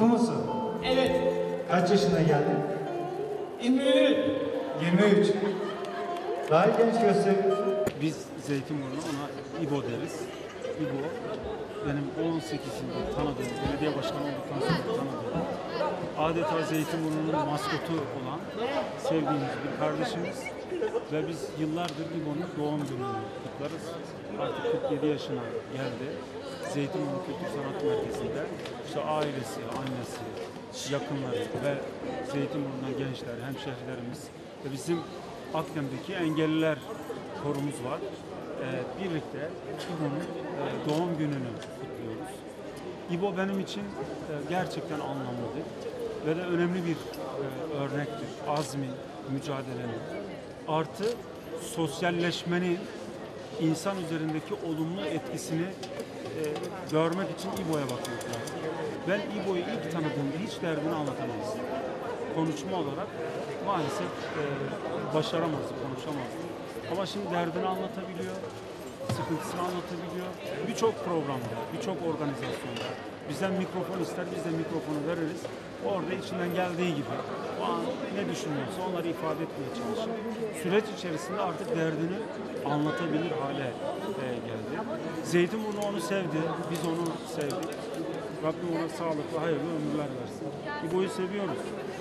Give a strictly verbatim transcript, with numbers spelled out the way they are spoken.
Mutlu musun? Evet. Kaç yaşına geldin? yirmi üç. yirmi üç. Daha genç gösteriyorsun. Biz Zeytinburnu ona İbo deriz. İbo benim on sekizinde tanıdığım, belediye başkanı olduktan sonra tanıdığım, adeta Zeytinburnu'nun maskotu olan sevdiğimiz bir kardeşimiz ve biz yıllardır İbo'nun doğum gününü kutlarız. Artık kırk yedi yaşına geldi. Zeytinburnu Kültür Sanat Merkezi'nde işte ailesi, annesi, yakınları ve Zeytinburnu'ndan gençler, hemşehrilerimiz ve bizim Akdem'deki engelliler korumuz var. Ee, birlikte İbo'nun e, doğum gününü kutluyoruz. İbo benim için e, gerçekten anlamlıdır ve de önemli bir e, örnektir. Azmin, mücadelenin, artı sosyalleşmenin insan üzerindeki olumlu etkisini e, görmek için İbo'ya bakmak lazım. Ben İbo'yu ilk tanıdığımda hiç derdini anlatamazdım. Konuşma olarak maalesef e, başaramazdı, konuşamazdı. Ama şimdi derdini anlatabiliyor, sıkıntısını anlatabiliyor. Birçok programda, birçok organizasyonda bizden mikrofon ister, biz de mikrofonu veririz. Orada içinden geldiği gibi o an ne düşünüyorsa onları ifade etmeye çalışır. Süreç içerisinde artık derdini anlatabilir hale e, geldi. Zeytinburnu onu sevdi, biz onu sevdik. Rabbim ona sağlıklı, hayırlı ömürler versin. İbo'yu seviyoruz.